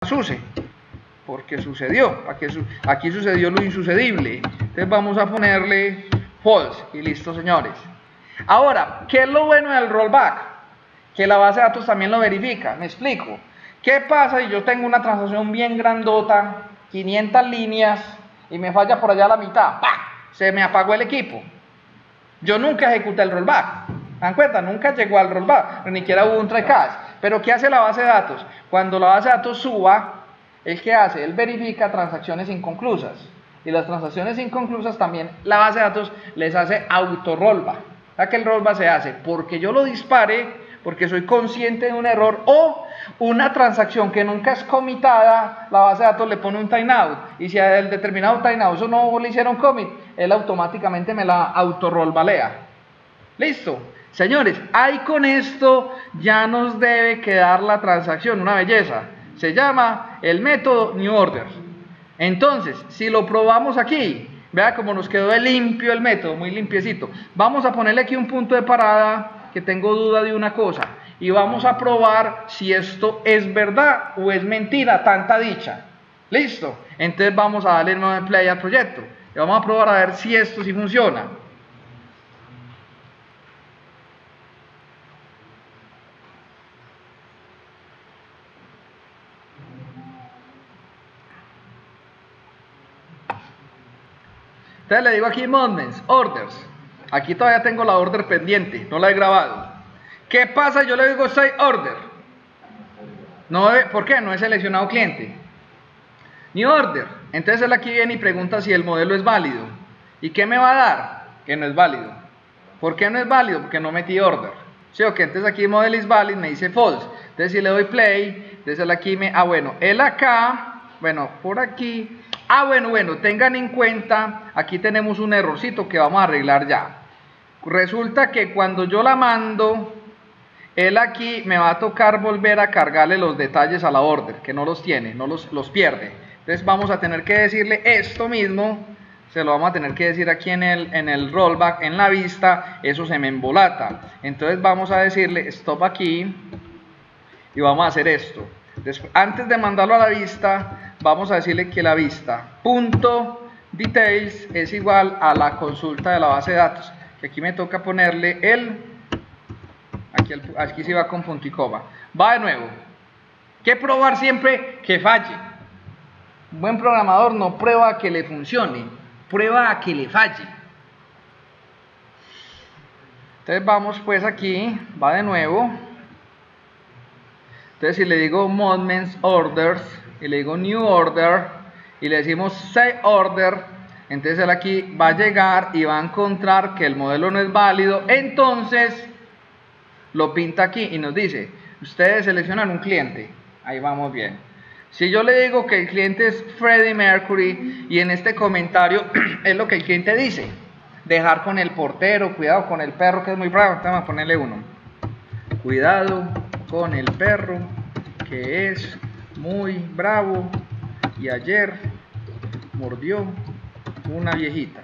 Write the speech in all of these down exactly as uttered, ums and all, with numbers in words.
suce, porque sucedió, aquí, su aquí sucedió lo insucedible. Entonces vamos a ponerle false y listo, señores. Ahora, ¿qué es lo bueno del rollback? Que la base de datos también lo verifica. Me explico. ¿Qué pasa si yo tengo una transacción bien grandota, quinientas líneas, y me falla por allá la mitad? ¡Pah! Se me apagó el equipo. Yo nunca ejecuté el rollback. ¿Se dan cuenta? Nunca llegó al rollback, ni siquiera hubo un try catch. Pero ¿qué hace la base de datos? Cuando la base de datos suba, ¿él qué hace? Él verifica transacciones inconclusas. Y las transacciones inconclusas también la base de datos les hace auto rollback. O sea que el rollback se hace porque yo lo dispare, porque soy consciente de un error, o una transacción que nunca es comitada, la base de datos le pone un timeout, y si a el determinado timeout eso no le hicieron commit, él automáticamente me la auto rollbalea. Listo. Señores, ahí con esto ya nos debe quedar la transacción, una belleza. Se llama el método new order. Entonces, si lo probamos aquí, vea cómo nos quedó de limpio el método, muy limpiecito. Vamos a ponerle aquí un punto de parada, que tengo duda de una cosa, y vamos a probar si esto es verdad o es mentira, tanta dicha. Listo. Entonces vamos a darle nuevo play al proyecto y vamos a probar a ver si esto sí funciona. Entonces le digo aquí movements, orders. Aquí todavía tengo la order pendiente, no la he grabado. ¿Qué pasa? Yo le digo say order. No, ¿por qué? No he seleccionado cliente. New order. Entonces él aquí viene y pregunta si el modelo es válido. ¿Y qué me va a dar? Que no es válido. ¿Por qué no es válido? Porque no metí order. ¿Sí o qué? Entonces aquí model is valid me dice false. Entonces si le doy play, entonces él aquí me... Ah, bueno, él acá, bueno, por aquí... Ah, bueno, bueno, tengan en cuenta, aquí tenemos un errorcito que vamos a arreglar ya. Resulta que cuando yo la mando, él aquí me va a tocar volver a cargarle los detalles a la order, que no los tiene, no los, los pierde. Entonces vamos a tener que decirle esto mismo, se lo vamos a tener que decir aquí en el, en el rollback, en la vista, eso se me embolata. Entonces vamos a decirle stop aquí y vamos a hacer esto. Después, antes de mandarlo a la vista, vamos a decirle que la vista punto details es igual a la consulta de la base de datos, que aquí me toca ponerle el, aquí, el, aquí sí va con punto y coma. Va de nuevo. ¿Qué probar siempre? Que falle. Un buen programador no prueba a que le funcione, prueba a que le falle. Entonces vamos pues aquí, va de nuevo. Entonces si le digo movements orders y le digo new order y le decimos say order, entonces él aquí va a llegar y va a encontrar que el modelo no es válido. Entonces lo pinta aquí y nos dice, ustedes seleccionan un cliente, ahí vamos bien. Si yo le digo que el cliente es Freddie Mercury y en este comentario es lo que el cliente dice, dejar con el portero, cuidado con el perro que es muy bravo, vamos a ponerle uno, cuidado con el perro que es muy bravo y ayer mordió una viejita.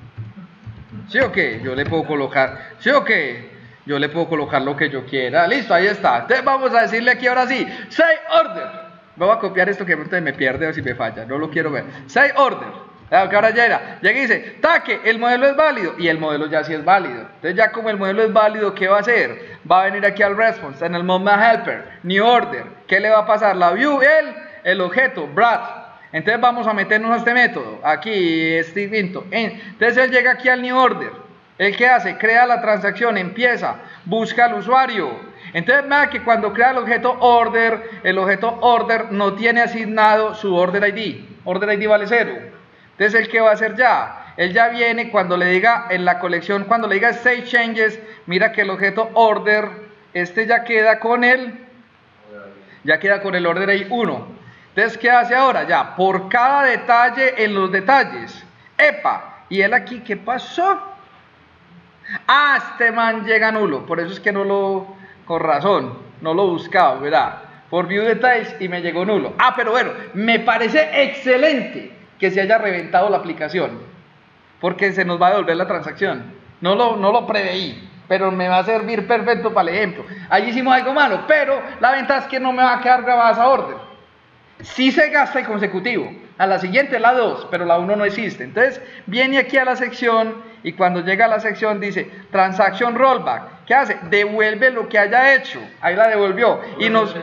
¿Sí o qué? Yo le puedo colocar, ¿sí o qué? Yo le puedo colocar lo que yo quiera. Listo, ahí está. Entonces vamos a decirle aquí ahora sí, say order. Voy a copiar esto que entonces me pierde o si me falla, no lo quiero ver. Say order. Claro, que ahora ya era, llega y dice, taque, el modelo es válido, y el modelo ya sí es válido. Entonces ya como el modelo es válido, ¿qué va a hacer? Va a venir aquí al response, en el movement helper, new order. ¿Qué le va a pasar? La view, el, el objeto, Brad. Entonces vamos a meternos a este método, aquí, este vinto. Entonces él llega aquí al new order. ¿El qué hace? Crea la transacción, empieza, busca al usuario. Entonces vea que cuando crea el objeto order, el objeto order no tiene asignado su order I D. Order I D vale cero. Entonces, ¿el qué va a hacer ya? Él ya viene cuando le diga en la colección, cuando le diga save changes, mira que el objeto order, este ya queda con el, ya queda con el order I D uno. Entonces, ¿qué hace ahora? Ya, por cada detalle en los detalles. ¡Epa! ¿Y él aquí qué pasó? Ah, este man llega nulo, por eso es que no lo, con razón, no lo buscaba, ¿verdad? Por view details y me llegó nulo. Ah, pero bueno, me parece excelente que se haya reventado la aplicación, porque se nos va a devolver la transacción. No lo, no lo preveí, pero me va a servir perfecto para el ejemplo. Allí hicimos algo malo, pero la ventaja es que no me va a quedar grabada esa orden. sí se gasta el consecutivo. A la siguiente es la dos, pero la uno no existe. Entonces viene aquí a la sección y cuando llega a la sección dice Transaction Rollback. ¿Qué hace? Devuelve lo que haya hecho. Ahí la devolvió. Y nos...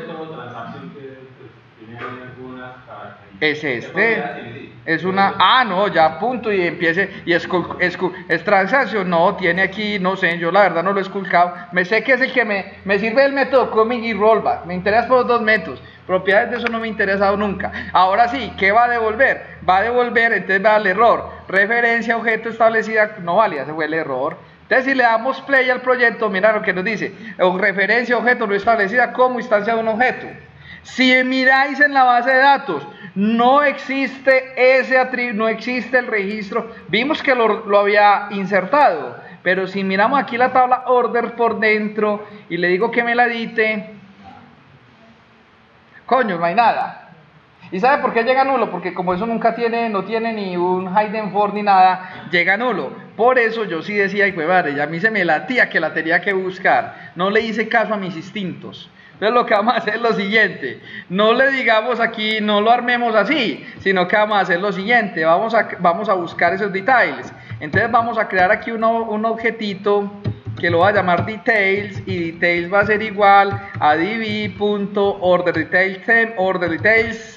Es este. Es una... Ah, no, ya punto y empiece... Y es, es, es transacción. No, tiene aquí, no sé, yo la verdad no lo he esculcado. Me sé que es el que me, me sirve el método coming y rollback. Me interesa por los dos métodos. Propiedades de eso no me ha interesado nunca. Ahora sí, ¿qué va a devolver? Va a devolver, entonces va al error. Referencia objeto establecida no válida, ese fue el error. Entonces si le damos play al proyecto, mira lo que nos dice. O referencia objeto no establecida como instancia de un objeto. Si miráis en la base de datos, no existe ese atributo, no existe el registro. Vimos que lo, lo había insertado. Pero si miramos aquí la tabla order por dentro y le digo que me la edite, coño, no hay nada. ¿Y sabe por qué llega nulo? Porque como eso nunca tiene, no tiene ni un hidden for ni nada, llega nulo. Por eso yo sí decía, y madre, ya a mí se me latía que la tenía que buscar. No le hice caso a mis instintos. Entonces lo que vamos a hacer es lo siguiente. No le digamos aquí, no lo armemos así, sino que vamos a hacer lo siguiente. Vamos a, vamos a buscar esos details. Entonces vamos a crear aquí uno, un objetito que lo va a llamar details, y details va a ser igual a db.orderdetails orderdetails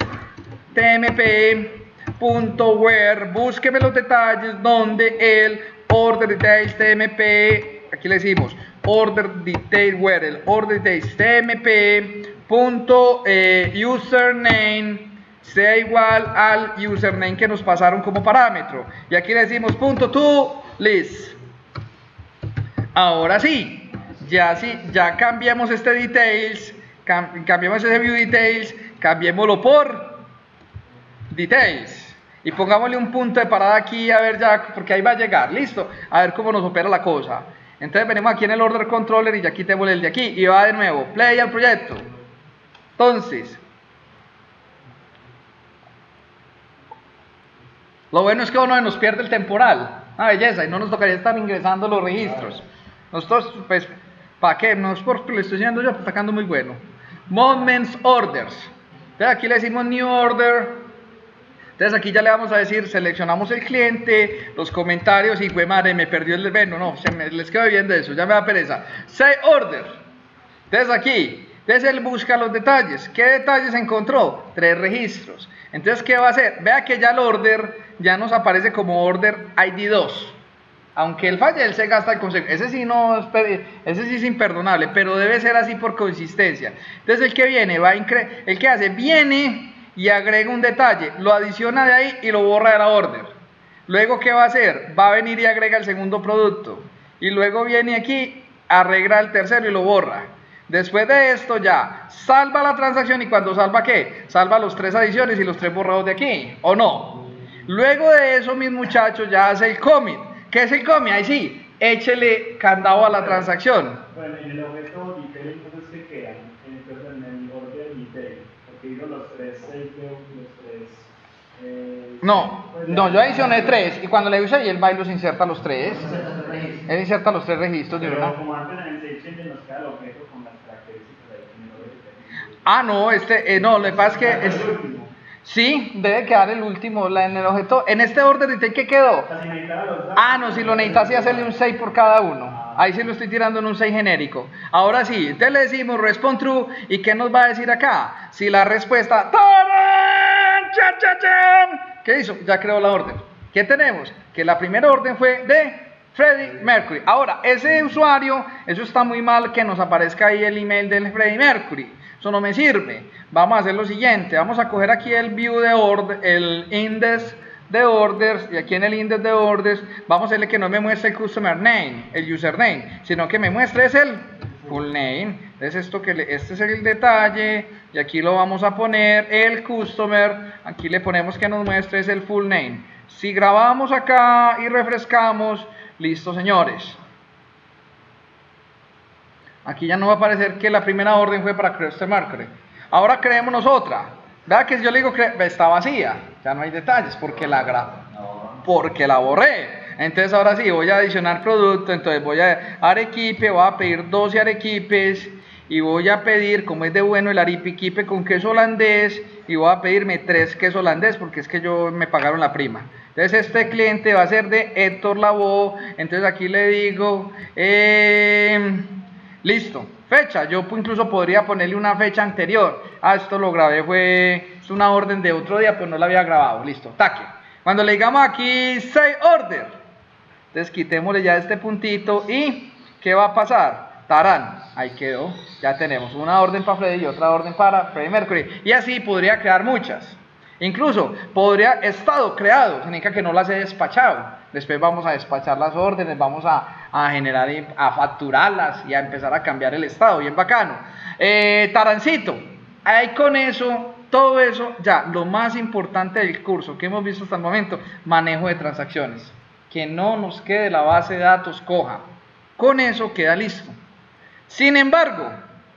tmp.where. Búsqueme los detalles donde el orderdetails tmp, aquí le decimos orderdetails where el orderdetails tmp.username sea igual al username que nos pasaron como parámetro, y aquí le decimos punto to list. Ahora sí, ya sí, ya cambiamos este details, cam, cambiamos ese view details, cambiémoslo por details y pongámosle un punto de parada aquí, a ver ya, porque ahí va a llegar, listo, a ver cómo nos opera la cosa. Entonces venimos aquí en el order controller y ya quitemos el de aquí y va de nuevo, play al proyecto. Entonces, lo bueno es que uno nos pierde el temporal, una belleza, y no nos tocaría estar ingresando los registros. Nosotros, pues, ¿para qué? No es porque le estoy enseñando yo, pero está quedando muy bueno. Moments orders. Entonces aquí le decimos new order. Entonces aquí ya le vamos a decir, seleccionamos el cliente, los comentarios, y güey madre, me perdió el bueno, no, se me, les quedo viendo eso, ya me da pereza. Say order. Entonces aquí, entonces él busca los detalles. ¿Qué detalles encontró? Tres registros. Entonces, ¿qué va a hacer? Vea que ya el order ya nos aparece como order I D dos. Aunque él falle, él se gasta el concepto. Ese sí no es, ese sí es imperdonable, pero debe ser así por consistencia. Entonces el que viene, va a incre el que hace, viene y agrega un detalle, lo adiciona de ahí y lo borra de la order. Luego, ¿qué va a hacer? Va a venir y agrega el segundo producto. Y luego viene aquí, arregla el tercero y lo borra. Después de esto ya, salva la transacción, y cuando salva, ¿qué? Salva los tres adiciones y los tres borrados de aquí, ¿o no? Luego de eso, mis muchachos, ya hace el commit. ¿Qué es el commit? Ahí sí, échele candado a la transacción. Bueno, en el objeto detail, entonces, ¿qué quedan? Entonces, en el order detail, porque digo los tres, seis, los tres... Eh, no, pues, no, yo adicioné tres, y cuando le usa y el va y los inserta los tres. Él inserta los tres registros de pero una. como antes en el save change nos queda el objeto con las características ahí en el order detail. Ah, no, este, eh, no, lo que pasa es que... Es, sí, debe quedar el último, la, en el objeto. En este order detail, ¿qué quedó? Ah, no, si lo necesitas, sí hacerle un seis por cada uno. Ahí sí lo estoy tirando en un seis genérico. Ahora sí, entonces le decimos respond true, ¿y qué nos va a decir acá? Si la respuesta... ¡Tarán! ¡Chan, chan, chan! ¿Qué hizo? Ya creó la orden. ¿Qué tenemos? Que la primera orden fue de Freddie Mercury. Ahora, ese usuario, eso está muy mal que nos aparezca ahí el email del Freddie Mercury. Eso no me sirve. Vamos a hacer lo siguiente. Vamos a coger aquí el view de order, el index de orders, y aquí en el index de orders vamos a hacerle que no me muestre el customer name, el username, sino que me muestre es el full name. Entonces esto que le, este es el detalle, y aquí lo vamos a poner el customer, aquí le ponemos que nos muestre es el full name. Si grabamos acá y refrescamos, listo, señores. Aquí ya no va a aparecer que la primera orden fue para Customer Mercury. Ahora creémonos otra. Vea que si yo le digo que está vacía, ya no hay detalles porque la grabo, porque la borré. Entonces ahora sí voy a adicionar producto, entonces voy a arequipe, voy a pedir doce arequipes, y voy a pedir, como es de bueno el arequipe con queso holandés, y voy a pedirme tres queso holandés porque es que yo me pagaron la prima. Entonces este cliente va a ser de Héctor Lavoe. Entonces aquí le digo, eh, listo, fecha. Yo incluso podría ponerle una fecha anterior. Ah, esto lo grabé, fue es una orden de otro día, pues no la había grabado. Listo, taque. Cuando le digamos aquí say order, entonces quitémosle ya este puntito y ¿qué va a pasar? Tarán, ahí quedó, ya tenemos una orden para Freddy y otra orden para Freddie Mercury. Y así podría crear muchas. Incluso podría estado creado, significa que no las he despachado. Después vamos a despachar las órdenes, vamos a, a generar, a facturarlas y a empezar a cambiar el estado, bien bacano. Eh, Tarancito, ahí con eso, todo eso, ya, lo más importante del curso que hemos visto hasta el momento, manejo de transacciones. Que no nos quede la base de datos coja. Con eso queda listo. Sin embargo,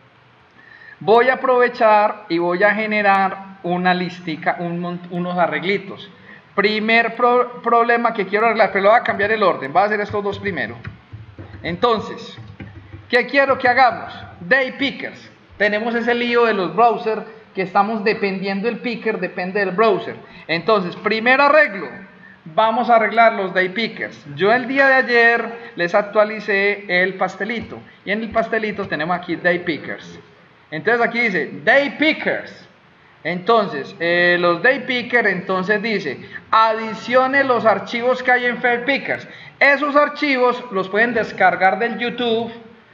voy a aprovechar y voy a generar una listica, un, unos arreglitos. Primer pro, problema que quiero arreglar, pero voy a cambiar el orden, voy a hacer estos dos primero. Entonces, ¿qué quiero que hagamos? Day pickers. Tenemos ese lío de los browsers que estamos dependiendo del picker, depende del browser. Entonces, primer arreglo. Vamos a arreglar los day pickers. Yo el día de ayer les actualicé el pastelito y en el pastelito tenemos aquí day pickers. Entonces aquí dice day pickers. Entonces eh, los day pickers, entonces dice adicione los archivos que hay en Fair Pickers. Esos archivos los pueden descargar del YouTube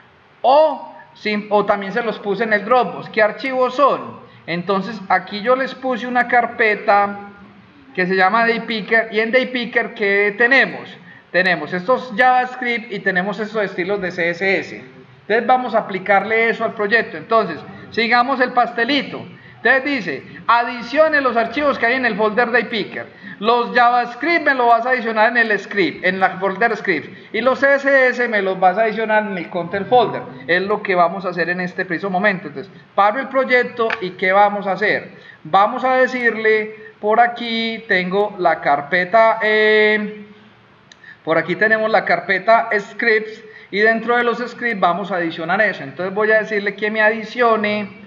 o, sin, o también se los puse en el Dropbox. ¿Qué archivos son? Entonces aquí yo les puse una carpeta que se llama Daypicker, y en Daypicker ¿qué tenemos? Tenemos estos JavaScript y tenemos estos estilos de C S S. Entonces vamos a aplicarle eso al proyecto. Entonces, sigamos el pastelito. Entonces dice, adicione los archivos que hay en el folder Daypicker. Los JavaScript me los vas a adicionar en el script, en la folder script. Y los C S S me los vas a adicionar en el content folder. Es lo que vamos a hacer en este preciso momento. Entonces, paro el proyecto y ¿qué vamos a hacer? Vamos a decirle... Por aquí tengo la carpeta, eh, por aquí tenemos la carpeta scripts y dentro de los scripts vamos a adicionar eso. Entonces voy a decirle que me adicione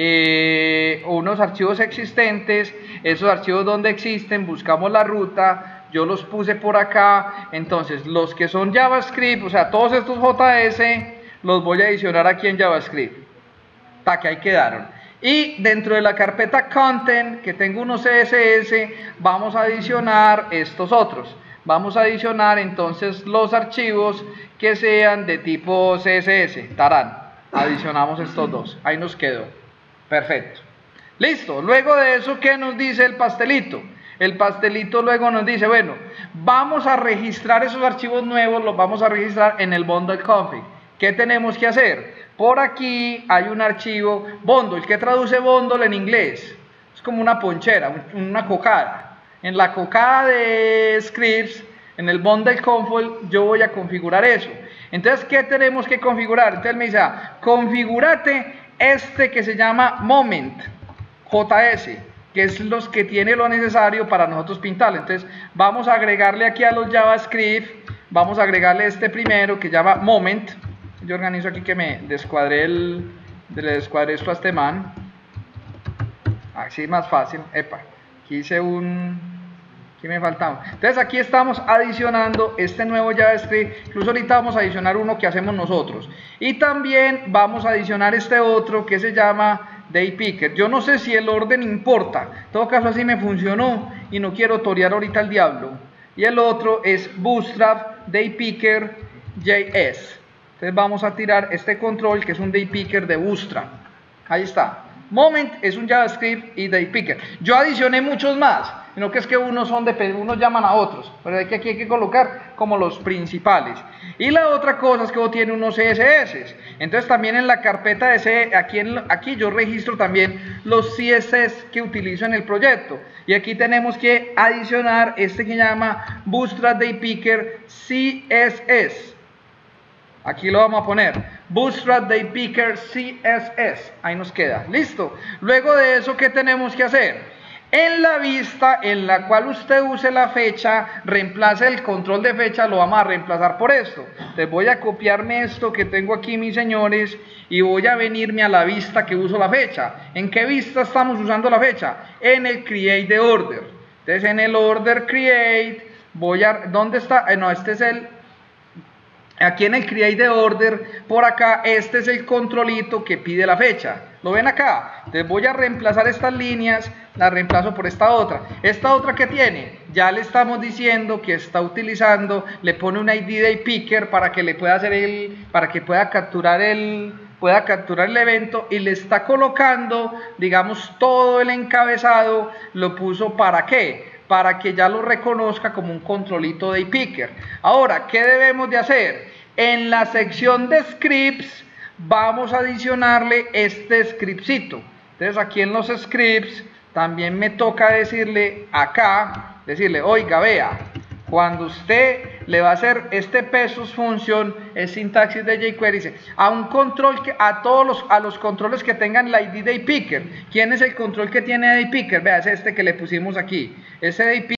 eh, unos archivos existentes, esos archivos donde existen, buscamos la ruta, yo los puse por acá. Entonces los que son JavaScript, o sea todos estos J S, los voy a adicionar aquí en JavaScript. Ta, que ahí quedaron. Y dentro de la carpeta content, que tengo unos C S S, vamos a adicionar estos otros. Vamos a adicionar entonces los archivos que sean de tipo C S S. Tarán. Adicionamos estos dos. Ahí nos quedó. Perfecto. Listo. Luego de eso, ¿qué nos dice el pastelito? El pastelito luego nos dice, bueno, vamos a registrar esos archivos nuevos, los vamos a registrar en el bundle config. ¿Qué tenemos que hacer? Por aquí hay un archivo bundle, que traduce bundle en inglés. Es como una ponchera, una cocada. En la cocada de scripts, en el bundle config, yo voy a configurar eso. Entonces, ¿qué tenemos que configurar? Entonces me dice, ah, configúrate este que se llama moment, J S, que es los que tiene lo necesario para nosotros pintarlo. Entonces, vamos a agregarle aquí a los JavaScript, vamos a agregarle este primero que se llama moment. Yo organizo aquí que me descuadré el, le descuadré esto a este man. Así más fácil. Epa, aquí hice un, aquí me faltaba. Entonces aquí estamos adicionando este nuevo JavaScript. Incluso ahorita vamos a adicionar uno que hacemos nosotros. Y también vamos a adicionar este otro que se llama Daypicker. Yo no sé si el orden importa. En todo caso así me funcionó y no quiero torear ahorita el diablo. Y el otro es Bootstrap Daypicker J S. Entonces vamos a tirar este control que es un Daypicker de Bootstrap. Ahí está. Moment es un JavaScript y Daypicker. Yo adicioné muchos más, sino que es que unos son de unos llaman a otros, pero hay que, aquí hay que colocar como los principales. Y la otra cosa es que tiene unos C S S. Entonces también en la carpeta de C, aquí, en, aquí yo registro también los C S S que utilizo en el proyecto. Y aquí tenemos que adicionar este que se llama Bootstrap Daypicker C S S. Aquí lo vamos a poner, Bootstrap Daypicker C S S, ahí nos queda, listo. Luego de eso, ¿qué tenemos que hacer? En la vista en la cual usted use la fecha, reemplace el control de fecha, lo vamos a reemplazar por esto. Entonces voy a copiarme esto que tengo aquí, mis señores, y voy a venirme a la vista que uso la fecha. ¿En qué vista estamos usando la fecha? En el create de order. Entonces en el order create, voy a, ¿dónde está? Eh, no, este es el, aquí en el create de order, por acá, este es el controlito que pide la fecha. ¿Lo ven acá? Entonces voy a reemplazar estas líneas, las reemplazo por esta otra. Esta otra que tiene, ya le estamos diciendo que está utilizando, le pone un I D de picker para que le pueda hacer el, para que pueda capturar el, pueda capturar el evento, y le está colocando, digamos, todo el encabezado, lo puso ¿para qué? Para que ya lo reconozca como un controlito de picker. Ahora, ¿qué debemos de hacer? En la sección de scripts vamos a adicionarle este scriptcito. Entonces aquí en los scripts también me toca decirle acá, decirle, oiga, vea, cuando usted le va a hacer este pesos function, es sintaxis de jQuery, dice, a un control, que, a todos los, a los controles que tengan la I D de picker. ¿Quién es el control que tiene de picker? Vea, es este que le pusimos aquí. Ese de